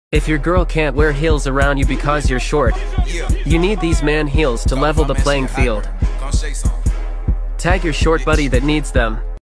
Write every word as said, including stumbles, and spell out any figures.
If your girl can't wear heels around you because you're short, you need these man heels to level the playing field. Tag your short buddy that needs them.